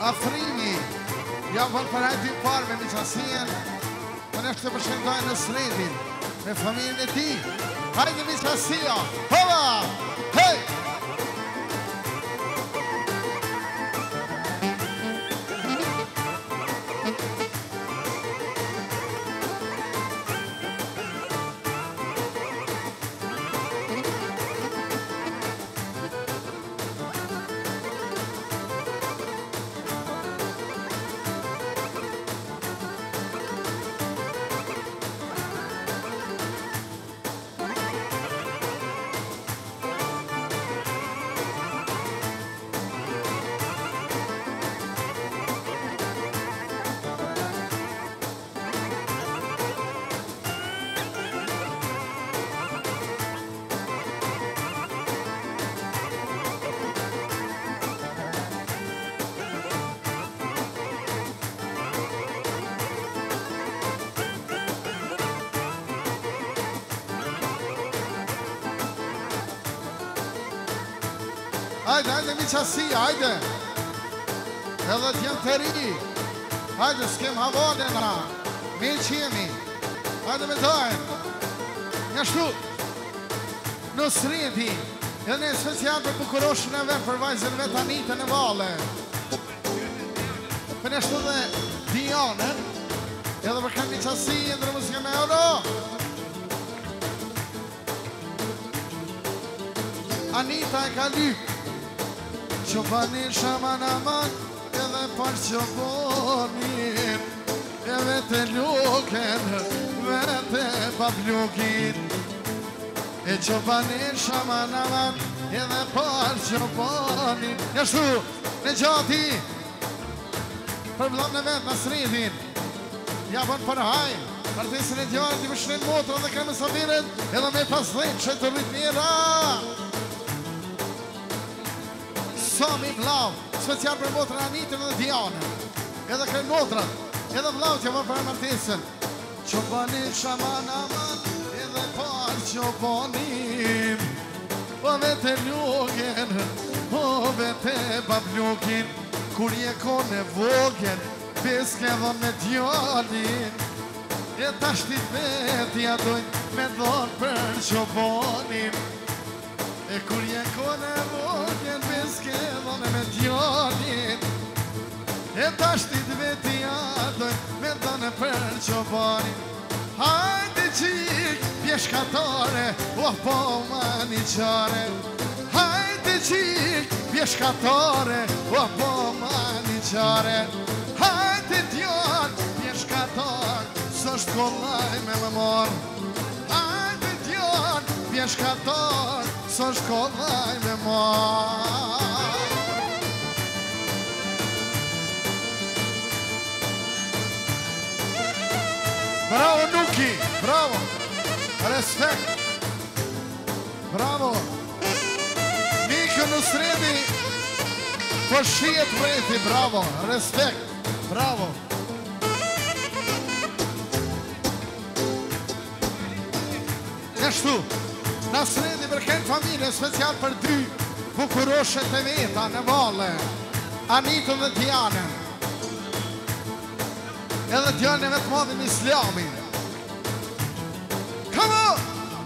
afrimi. Ja, van përhajt i parë me miqasien. Më nështë të përshëndaj në Sredin, me familjen e ti. Hajde miqasia, hova, hej! Hajde, hajde miqasia, hajde. Edhe t'jem të ri. Hajde, s'kem havale na. Me që jemi. Hajde me dojnë. Nga shtu. Në Sredi. Edhe ne special për bukuroshën e vetë, për vajzën vetë Anitën e Vale. Për në shtu dhe Dianën. Edhe për kanë miqasi, ndërë muzike me euro. Anita e ka lyk. Qopanin shaman aman, edhe par qopanin, e vete luken, vete pap lukin. E qopanin shaman aman, edhe par qopanin. Njështu, në gjati, për vlam në vetë në Sredin, japon për haj, për të isën e djarë, t'i mëshnin motrë dhe kremë sabiret, edhe me pas dhejnë që të rrit mira. Sami vlau, special për motrën Anitën dhe Dianën. Edhe kërë motrën, edhe vlau që më për martesën. Qopanin shaman aman, edhe par qopanin. O vete luken, o vete bab lukin. Kur je kone vogën, beske dhe me djallin. E tashtit vetja dojnë me dhonë për qopanin. E kur je kone vogën, beske dhone me djallin. E tashtit vetja dojnë me dhone për qopanin. Hajde qik, pjeshkatare, po maniqare. Hajde qik, pjeshkatare, po maniqare. Hajde djall, pjeshkatar, së shkollaj me më morë. Hajde djall, pjeshkatar, së shkollaj me morë. Bravo Nuki, bravo, respekt, bravo. Mikë në Sredi, po shiet vreti, bravo, respekt, bravo. Nështu, në Sredi përken familje special për dy bukuroshet e veta në Vale, Anitën dhe Dianën. Edhe Dianën e vetë madhin Islamin. Come on!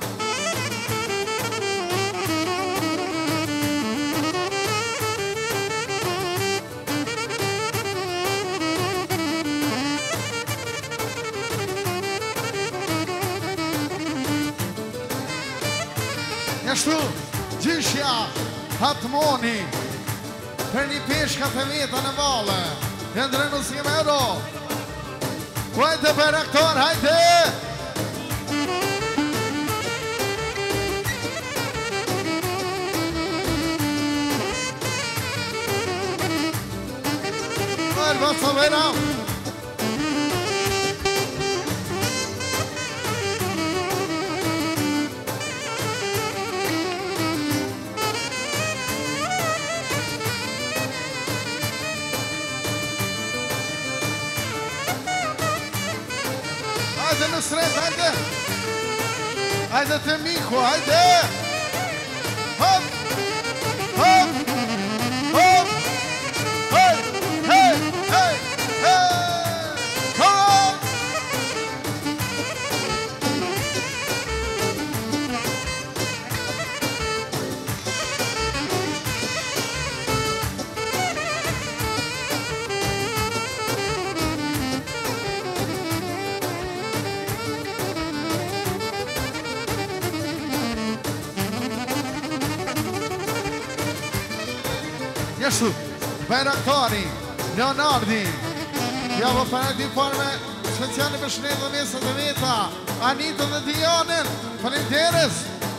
Njështu, gjyshja, hatmoni, për një peshkat e veta në Vale. Jendre muzike me euro. Hajde për aktor, hajde! Hajde, basta vera! Hajde në Sred, hajde! Hajde të Miku, hajde! Hop! Hop! Hop! Hej! Hej! Ashtu, Bajraktari, Leonardi. Ja, vë për e di parme, speciali për shnetë dhe mesët dhe veta, Anitën dhe Dianën, faleminderes.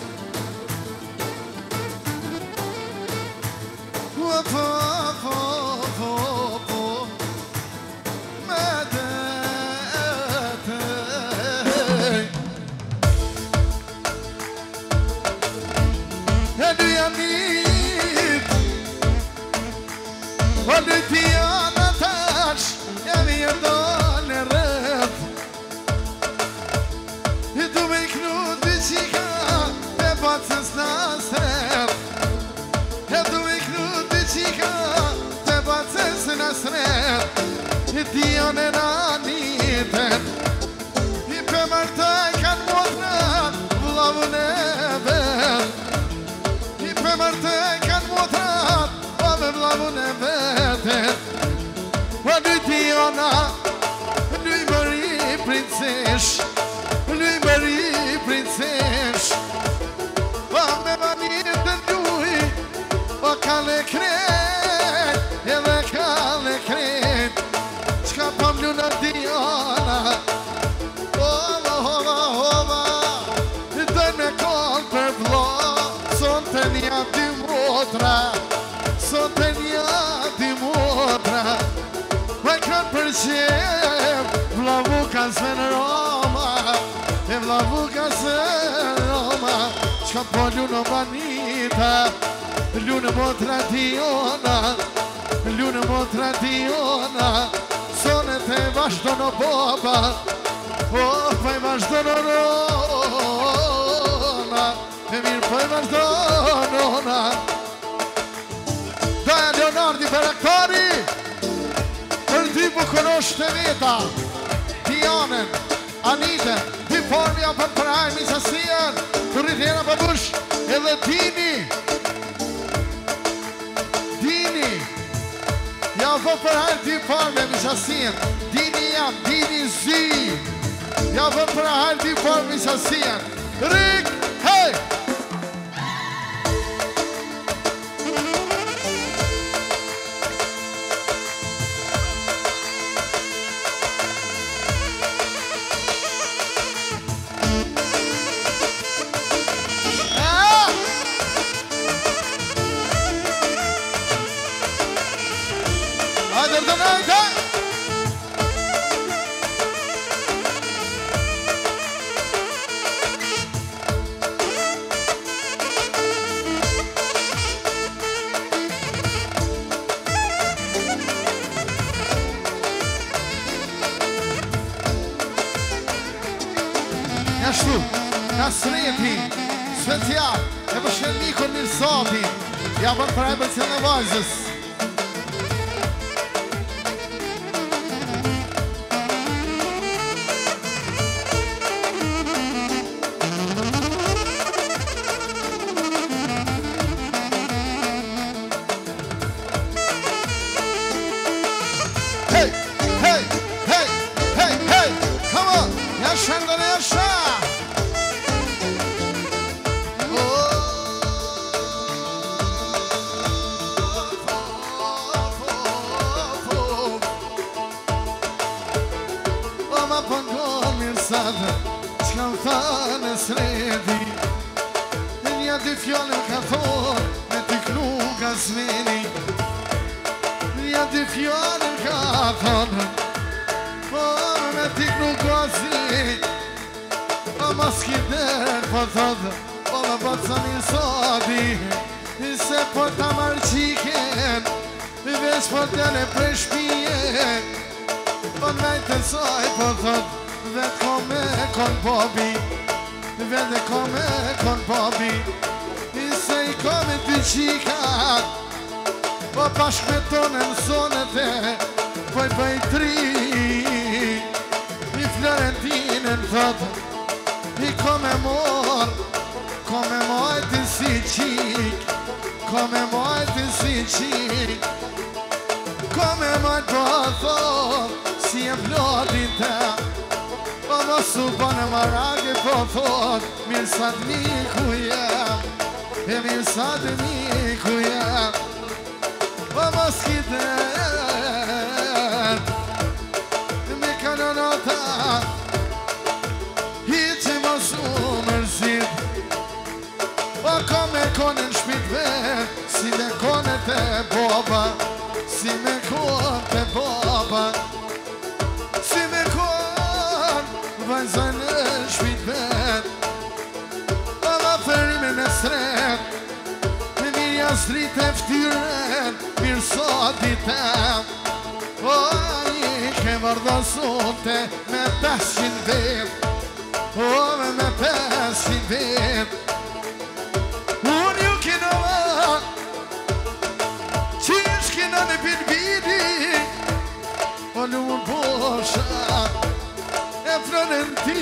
Diane Anitën I për mërtaj kanë motrat Vlavën e vet I për mërtaj kanë motrat Vlavën e vetet O dy Diana Luj mëri princesh Luj mëri princesh O me Anitën luj O kale kret Edhe kale kret Qka pëm luna Diana Hova, hova, hova Dojnë me konë për vlo Son të një dy motra Son të një dy motra Me kanë për qep Vlavu ka zve në Roma E vlavu ka zve në Roma Qka po luna Manita Luna motra Diana Luna motra Diana Sonet e vazhdo në boba pa i vazhdo në rona E mirë pa i vazhdo në rona Daja Leonardi Bajraktari Për ty po konosh të veta Dianën, Anitën Ty formja për përhaj misasien Të rritjena për bush Edhe Dini Ja vë përhajrë ty parme misasien Dini jam, Dini zi Ja vë përhajrë ty parme misasien Rik, hej! Ashtu, Nasreti, special, e përshën Nikon Mirsati, ja bën për e përcjën e vajzës. Hey, hey, hey, hey, hey, come on, yaşan da yaşa. Qka më thanë sredi Një dy fjallën ka thonë Me t'i klu ka zveni Një dy fjallën ka thonë Me t'i klu ka zveni O maski der po thotë O me baca Mirsati Se po ta marë qiken Vesh po t'jale prej shpijen O najtë saj po thotë Vetë kome kon bobi Vetë kome kon bobi Se i kome dy qikat Po bashk me tonë në zonet e Po i bëj tri I Florentinën thotë I kome mojtë si qik Kome mojtë si qik Kome mojtë po thotë Si e vlodin të O mosu bënë marage po thot Mirsat miku jam E mirsat miku jam O më skidet me kanonata hiqe më shumë mërzit o ka me kone në shpit vet si me kone të baba si me kone të baba si me kone vajza në shpit vet ama ferimin e sret Strit e ftyren, mirë sot ditem O, një ke vardhësote me 500 vet O, me 500 vet Unë ju kina Qish kina në pilbidi O, lumë posha E frënën ti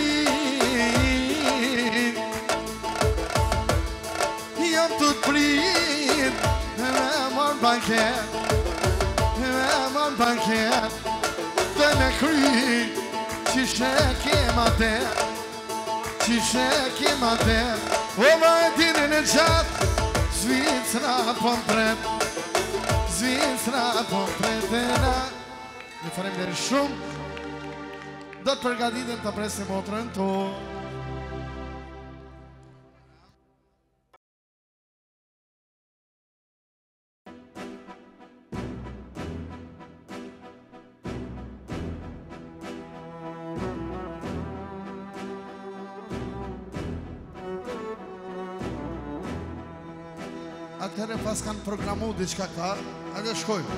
Jam të të prit Me marë banket Me marë banket Dhe me kry Qishe kema te Qishe kema te O ma e dini në qatë Zvicra po mpret Zvicra po mpret E na Një farem deri shumë Do të përgatitem të presim motrën to Atëherë pas kanë programu diçka ka, edhe shkojmë.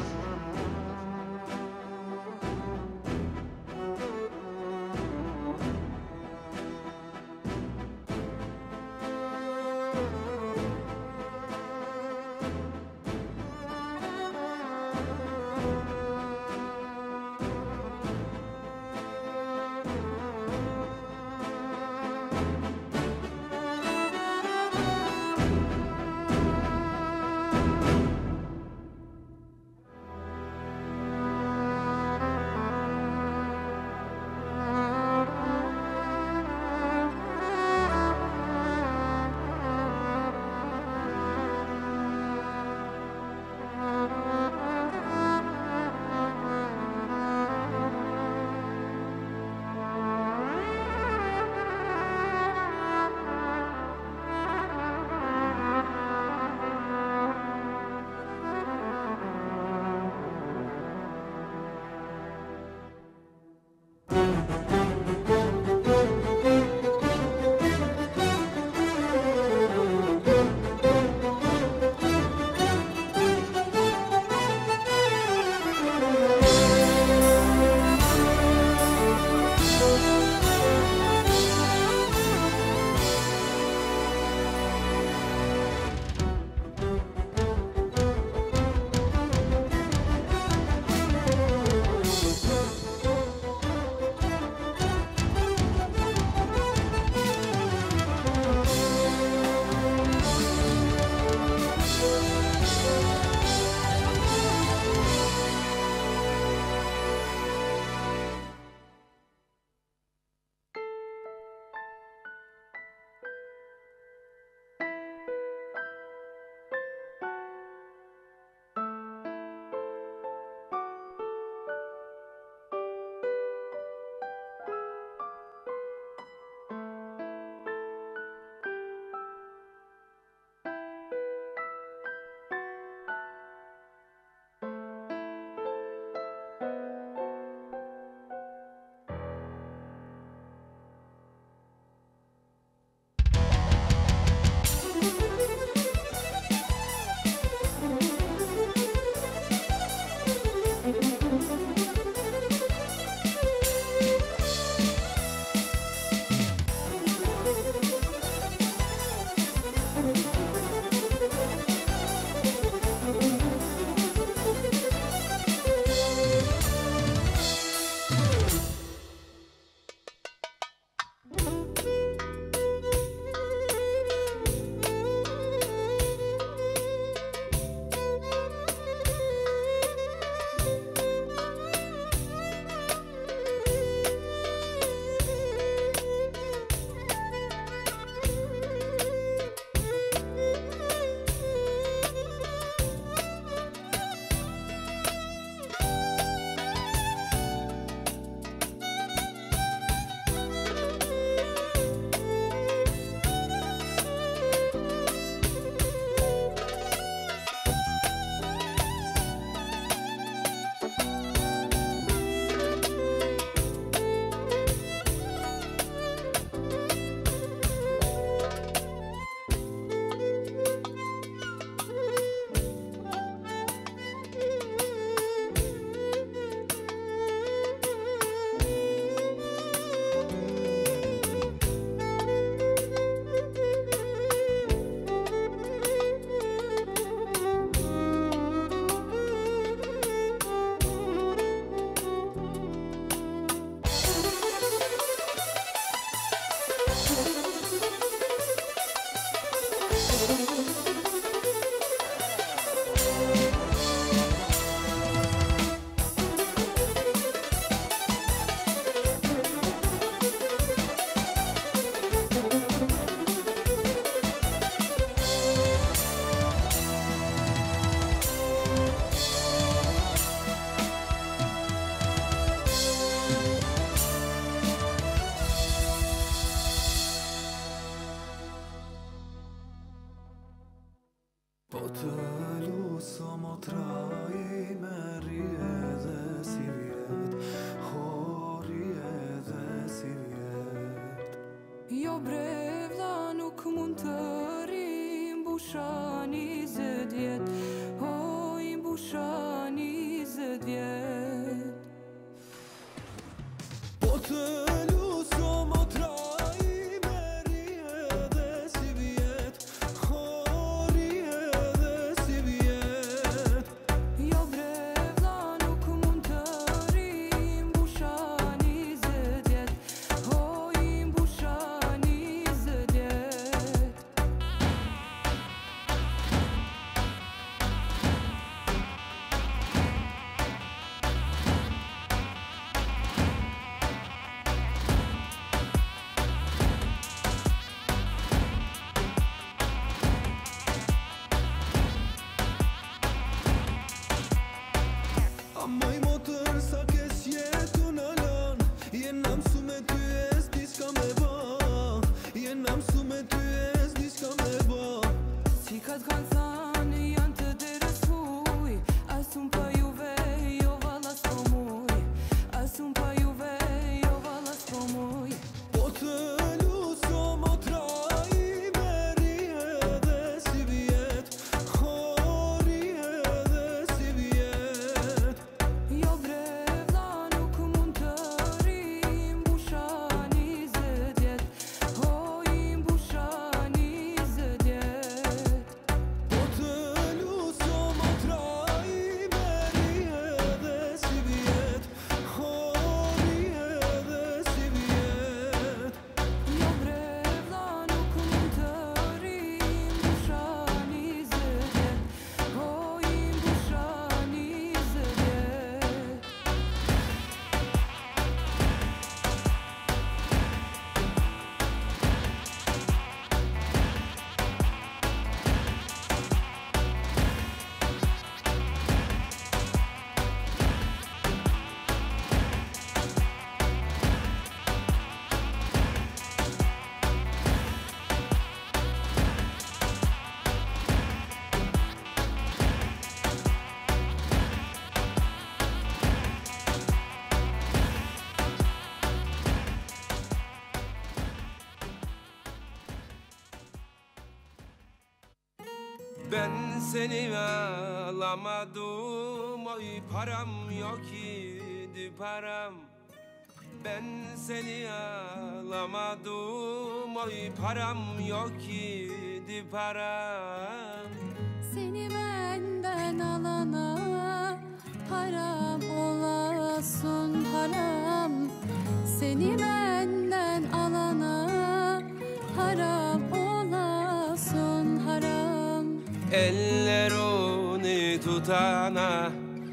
Ben seni alamadım, oy param yok idi param. Ben seni alamadım, oy param yok idi param. Seni benden alana haram olasın haram. Seni benden alana haram olasın haram. Ellerini tutana,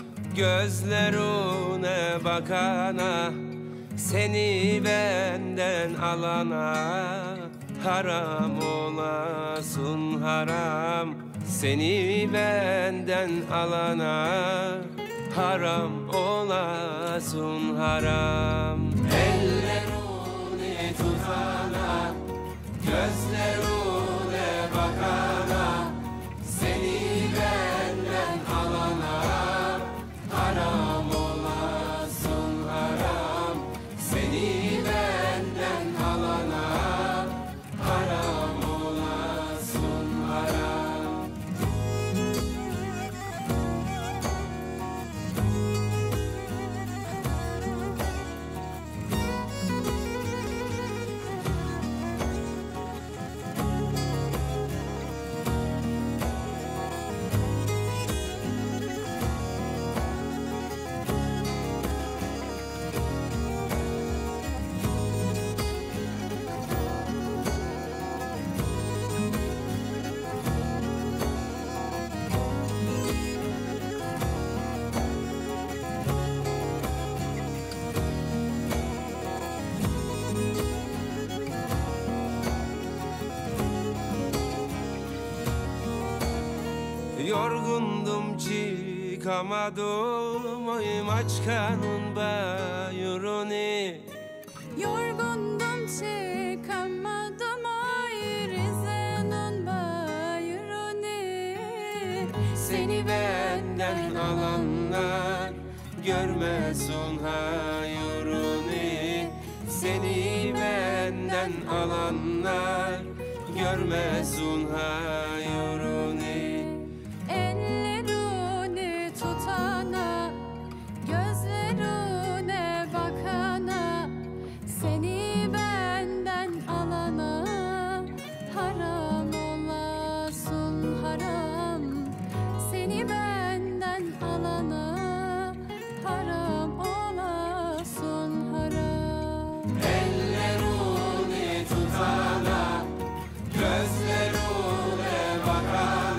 gözlerine bakana, seni benden alana haram olasın haram. Seni benden alana haram olasın haram. Ellerini tutana, gözlerine bakana, seni benden alana haram olasın haram. Seni benden alana haram olasın haram. Yorgundum çıkamadım, oy Maçka'nın bayırını. Yorgundum çıkamadım ay Rize'nin bayırını. Seni benden alanlar görmesin hayırını. Seni benden alanlar görmesin hayırını. Ellerini tutana, gözlerine bakana, seni benden alana haram olasın haram. Seni benden alana haram olasın haram. Ellerini tutana, gözlerine bakana,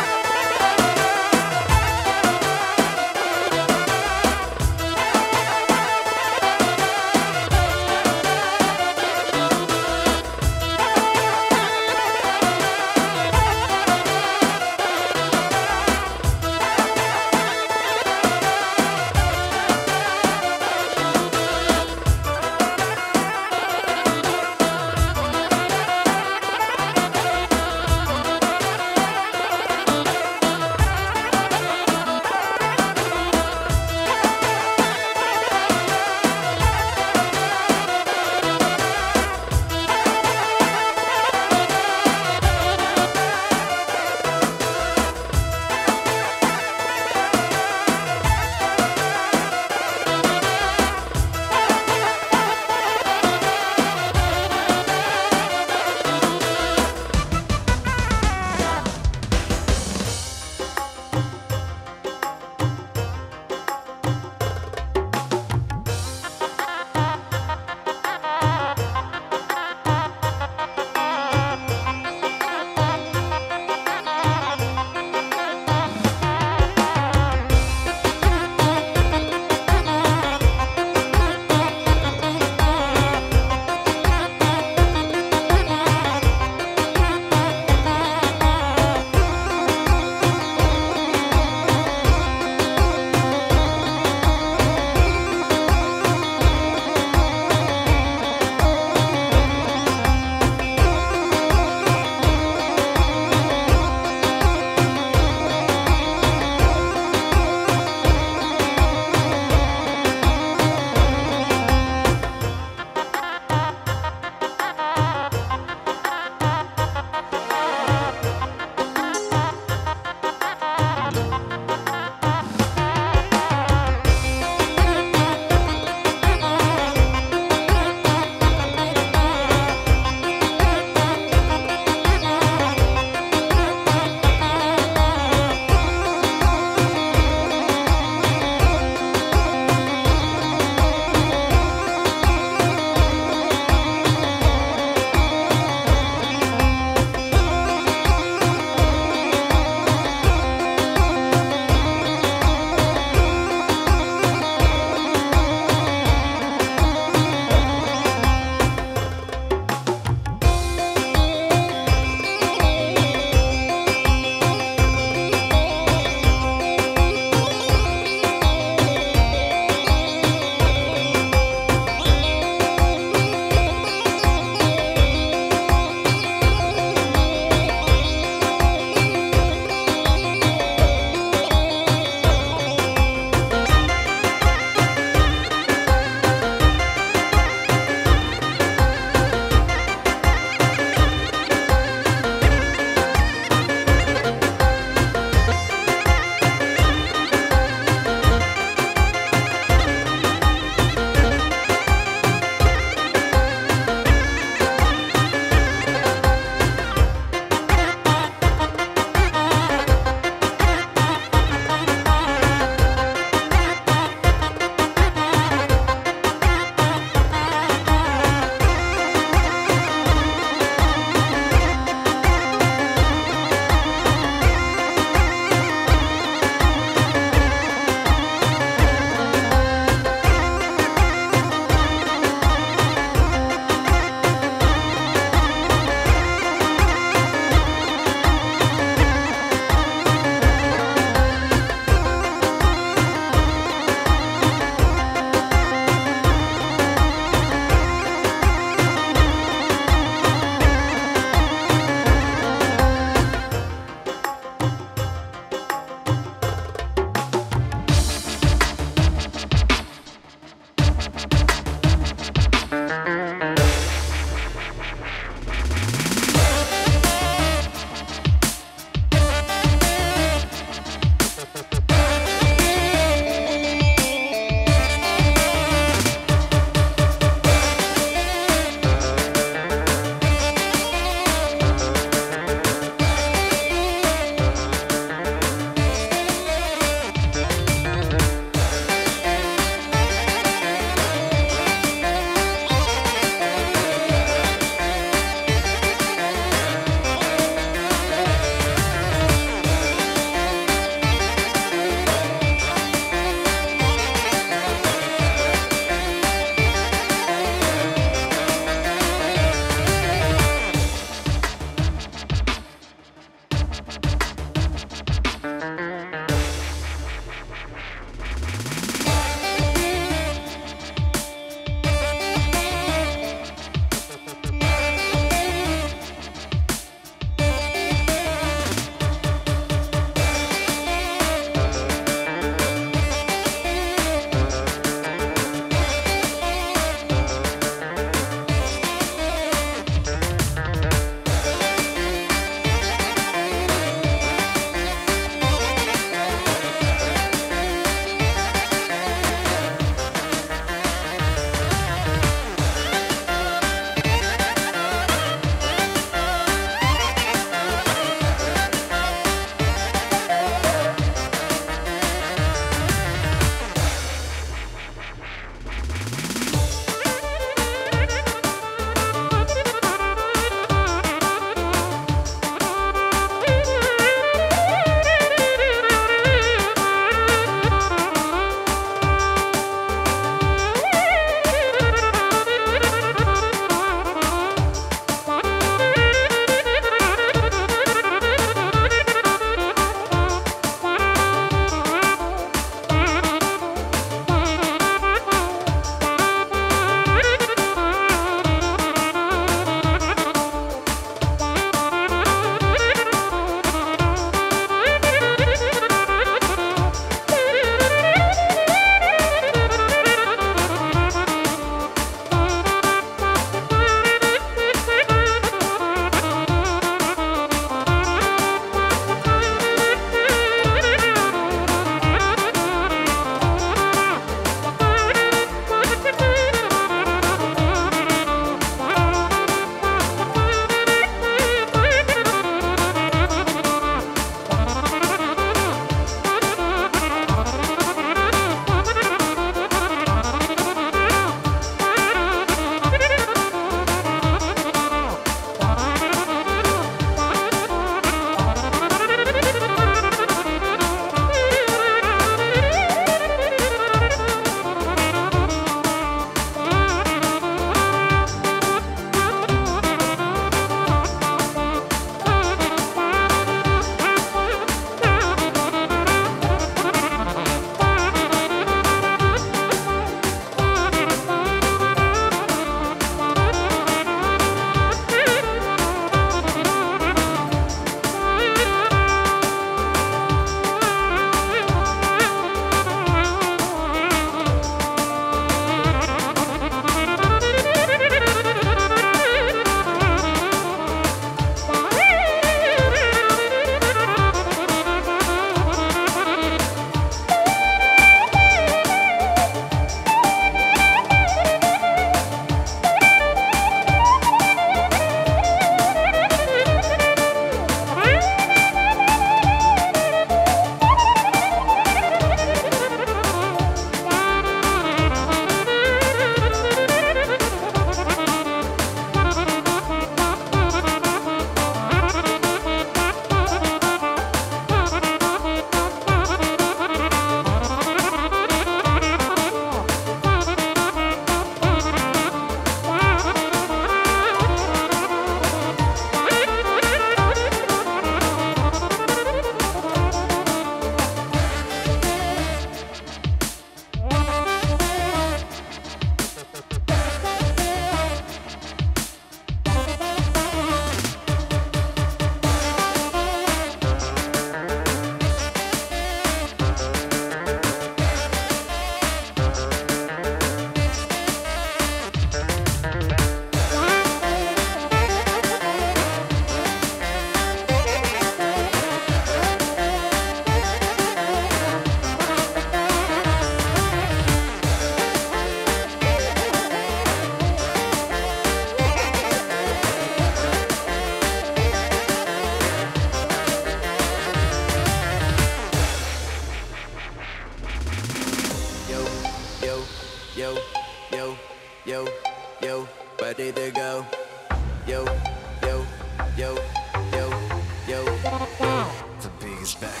yo, yo, yo, yo, ready to go. Yo, yo, yo, yo, yo, yo. The beat is back.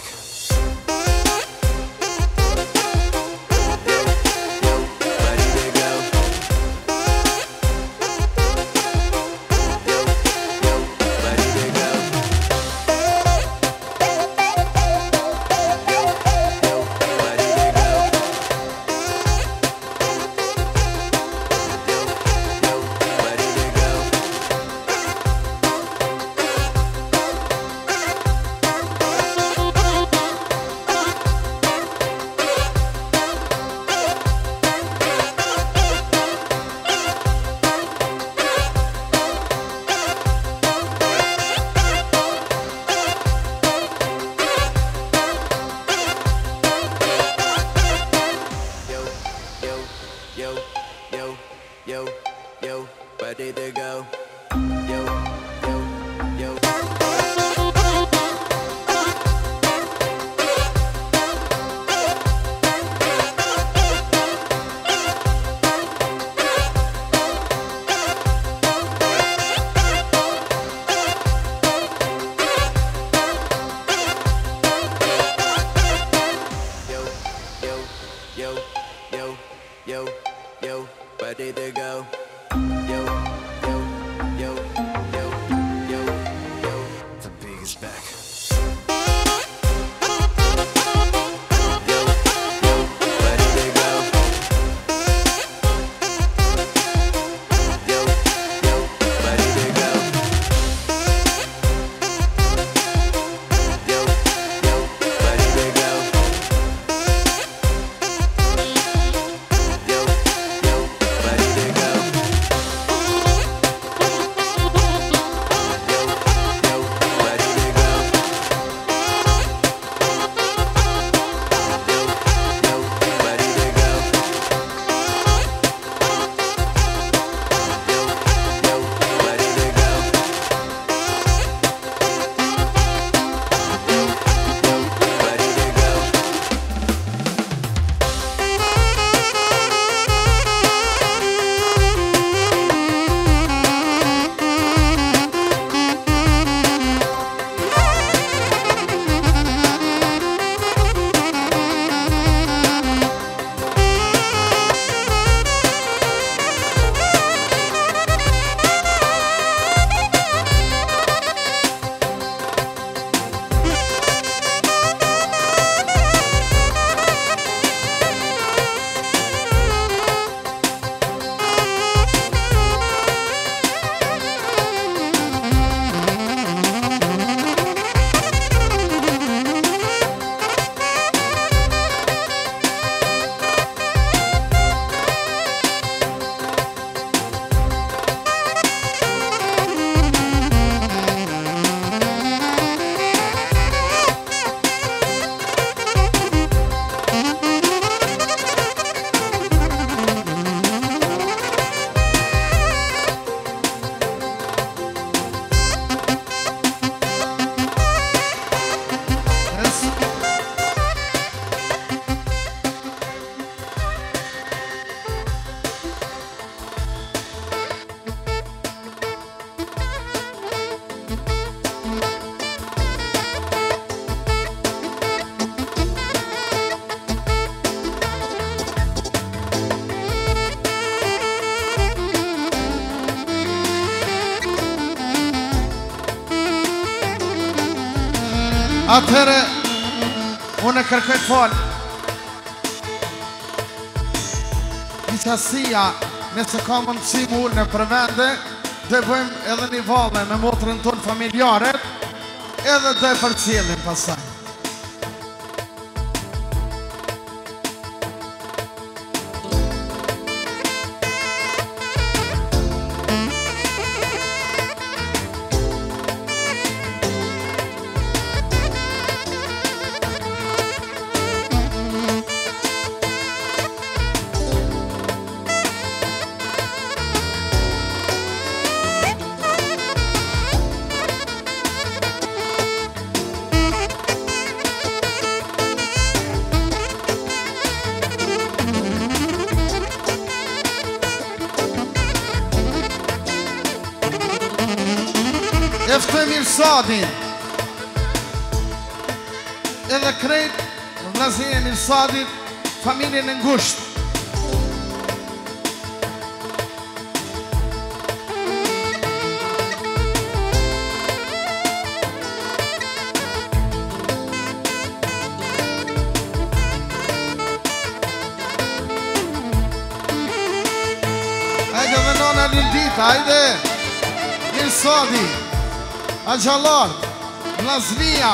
Ready to go. Yo, yo, yo. Yo, yo, yo, yo, yo, yo, ready to go. Yo, yo, yo, yo, yo, yo. The beat is back. Yo, yo, ready to go. Yo, yo, ready to go. Yo, yo, ready to go. Yo, yo, ready to go. Atëre, unë kërkoj fol. Njësasia, nëse ka mundësi më ullë në përvende, dhe bëjmë edhe një valle me motrën tonë familjaret, edhe dhe për cilin pasaj. Eftoj Mirsadin. Edhe krejt vllazërin e Mirsadit, familjen e ngushtë. Hajde dhe nona Lildita, hajde! Mirsadi, Agjallar, Vllaznia.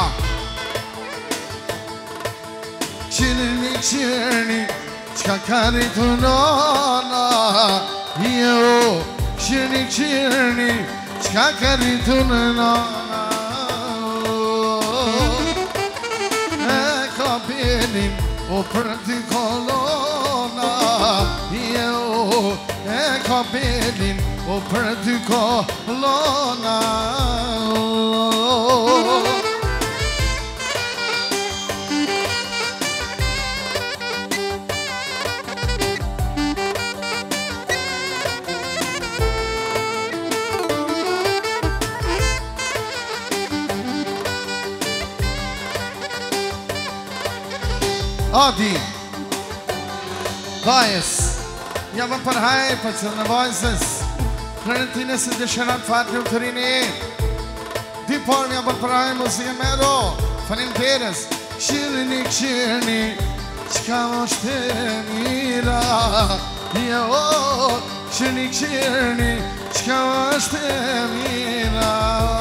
Qirni, qka ka rritu nona, jo, qirni, qka ka rritu nona, e ka pelin, o për ty kolona, jo, e ka pelin, o për ty kolona. Adi, Vajës, jam për hajë për që në vajzës, Florentines e dëshëran fatri u të rini e. Di parë jam për hajë muzike mero, falim teres, qirni, qka është e mira, jo, qirni, qka është e mira.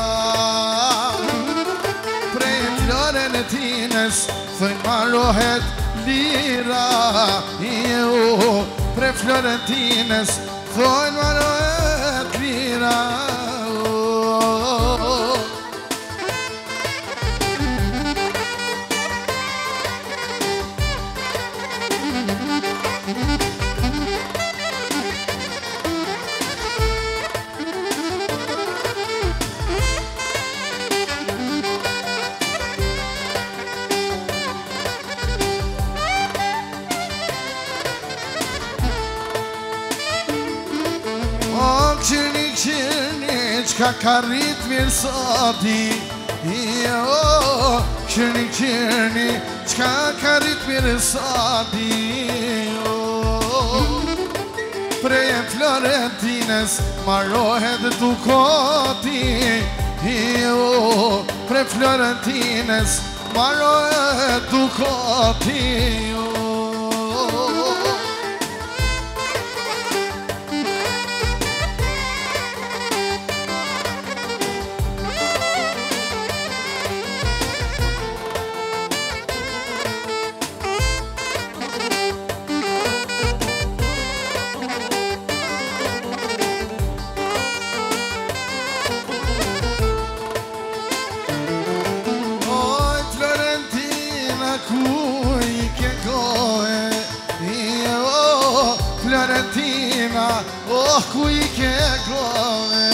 Prej florën e tines, thëjnë marohet lira, jo, pre Florentines, thëjnë marohet lira. Qirni, qka ka rrit Mirsadi, jo, qirni, qka ka rrit Mirsadi, jo. Prej Florentines marohet Dukati, jo, prej Florentines marohet Dukati, jo. Florentina, oh ku I ke gove,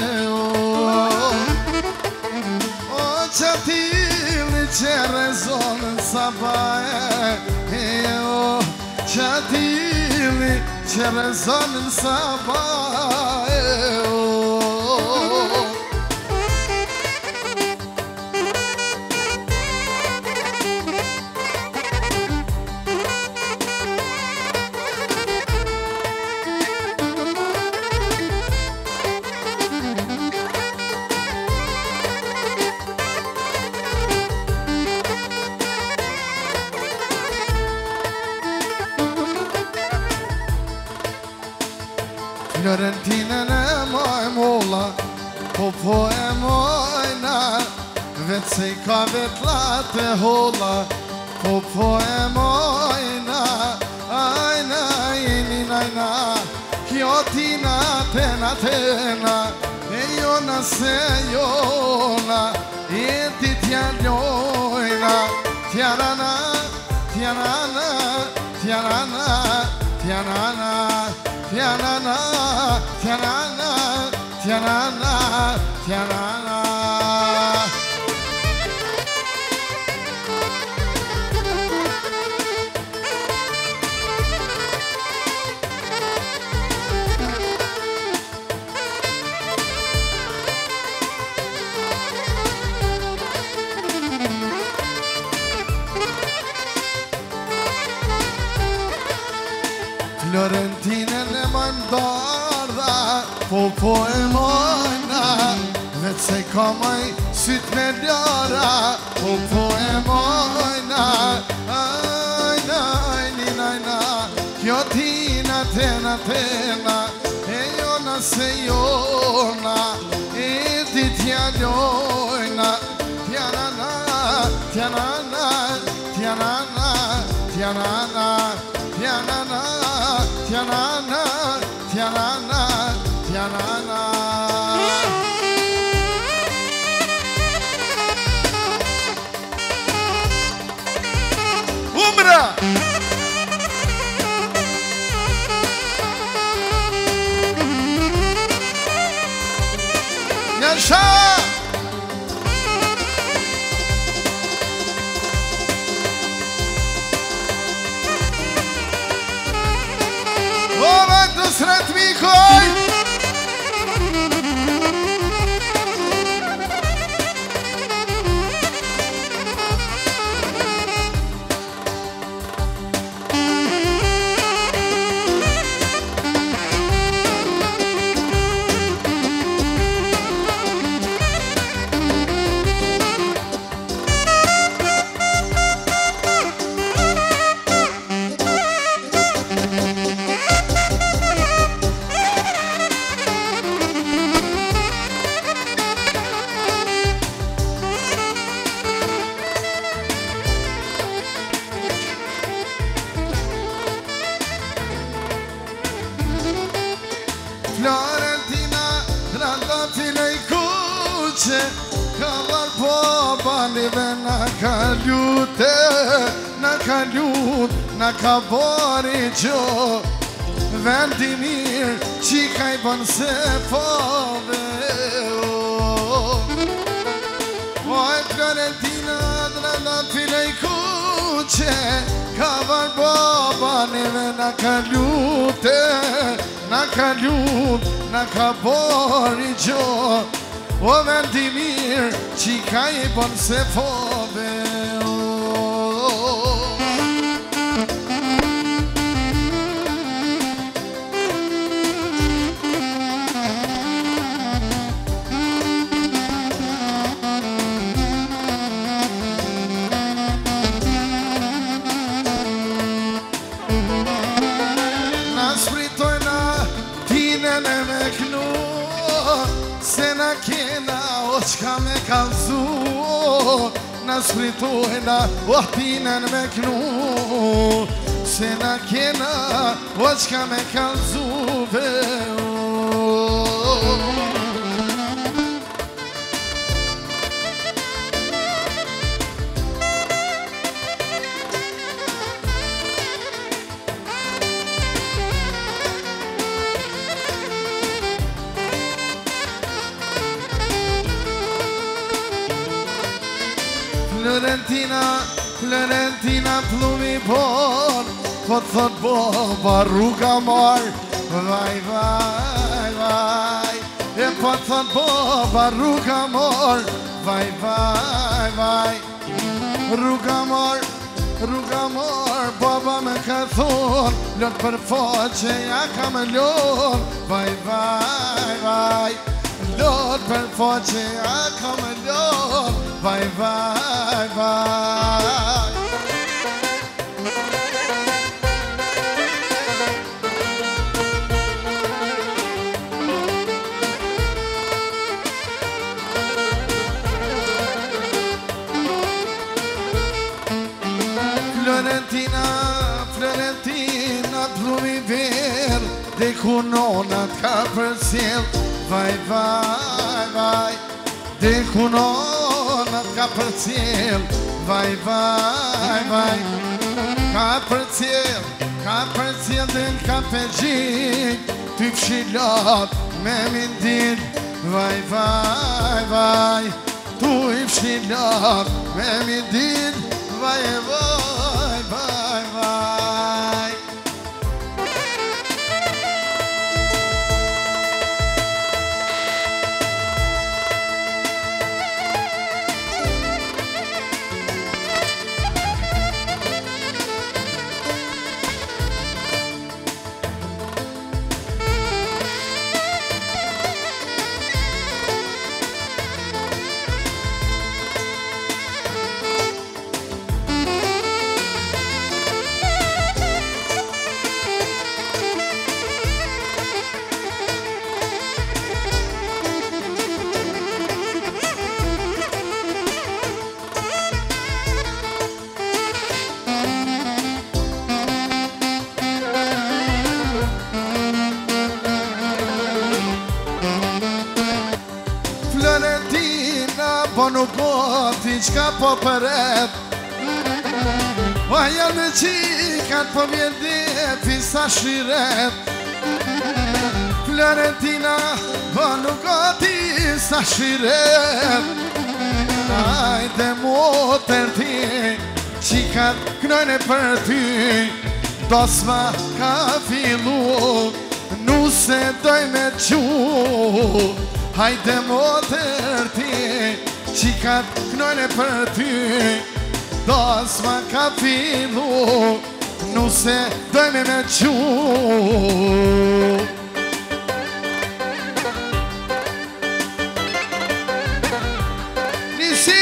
oh qatili që rezonën sabaje, oh qatili që rezonën sabaje, Florentina e moj molla, po e mojna, vetë se I ka vetlat e holla, po e mojna, ajna, ajna, kjo tina, tena, e jona se jona, e ti t'jallojna, tjarana, tjarana, tjarana, tjarana, tjarana, tjarana, tjarana, tjarana. Tinën e mojmë darda, po e mojna, vetë se ka moj syt me ljara, po e mojna, ajna, ajna, kjo tina tena, e jona se jona, e ti t'jallojna, tjanana, tjanana, tjanana, tjanana, tjanana, tjanana, tjanana, tjanana. Umra! Yaşa! Ola nusret mi koy? Florentina, randa filej kuqe, ka var babanive na ka ljute, na ka ljut, na ka bori gjo, vendi mirë, qika I bën se fove. Oj, Florentina, randa filej kuqe, ka var babanive na ka ljute, na ka ljut, na ka bori gjo, o vendi mirë, qika I bën se fove. Se na kena o qka me kalzu, na spritojna o tinën me knu. Se na kena o qka me kalzu veo. Florentina plumi por, po thot boba rruga mar, vaj, vaj, vaj. E po thot boba rruga mar, vaj, vaj, vaj. Rruga mar, baba me ka thon, lot për faqe ja ka me lon, vaj, vaj, vaj. Lot për faqe ja ka me lon, vaj, vaj, vaj. Florentina, plumi ver, dhe ku nonat ka përcjell, vaj, vaj, vaj. Dhe ku nonat ka përcjell, vaj, vaj, vaj. Ka përcjell dhe n'ka përgjik, ty fshilat me mindin, vaj, vaj, vaj. Tu I fshilat me mindin, vaj, vaj, vaj, vaj. po nuk goti qka po përet Aja në qikat po vjen depi sa shiret Florentina po nuk goti sa shiret Ajde motër ti qikat knojnë për ty Do s'ma ka fillu Nuse doj me qu Hajde motër ti Qikat knojnë për ty Do s'ma ka fillu Nuse doj me qu Nisi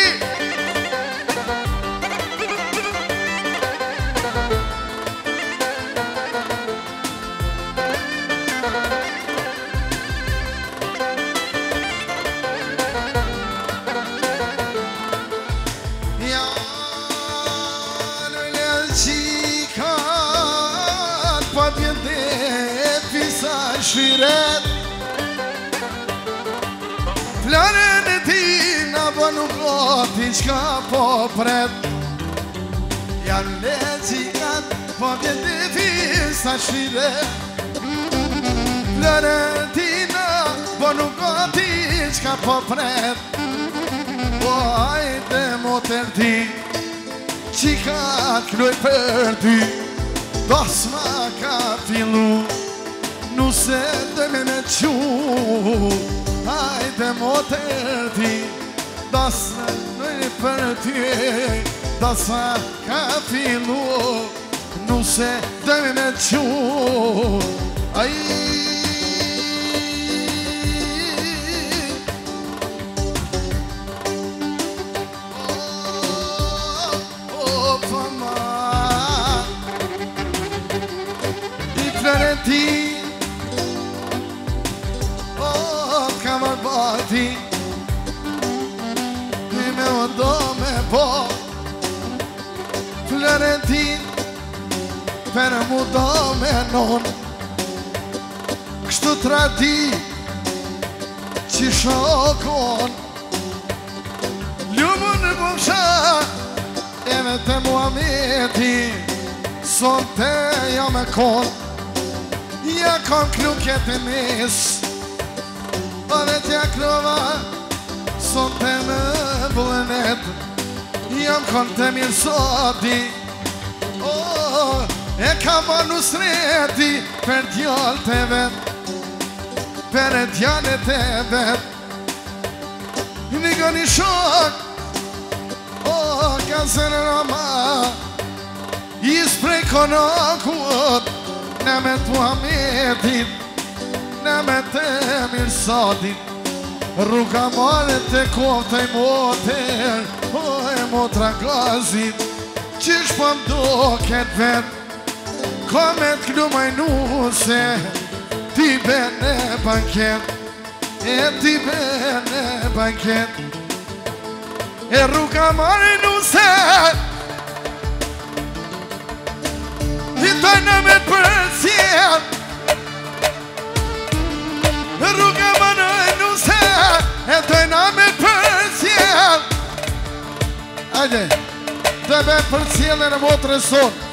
Shiret Flarën e tina po nuk goti qka po pret Janë leqikat po vjeti fisa shiret Flarën e tina po nuk goti qka po pret Po hajde motër ti Qikat knoj për ty Do s'ma ka fillu Nuse dhe me qu Hajde motër ti Do s'ma nëjë për ty Do s'ma ka fillu Nuse dhe me qu Aj fama I Florentin Kamar bati Ty me o do me po Florentin Per mu do me non Kështu trati Që shokon Ljubu në bumsha Eve te Muhameti Son te ja me kon Ja kon kluket e nis Ove t'ja krova Son të më vëllet Jam kon të mirë soti E ka më nusreti Per djallë të vet Per e djallë të vet Një gëni shok Ka zërë rama I sprej konokut Në me t'ua metit Në me të mirë sotit Rruga mare të koftë e motër O e motra gazit Qish po m'do këtë vet Kome t'klu majnuse Ti bene banket E ti bene banket E rruga mare nuse I tojnë me përësjet Rruga më në nuse E dojna me përcjell Ajde Dhe me përcjell e në motrë sot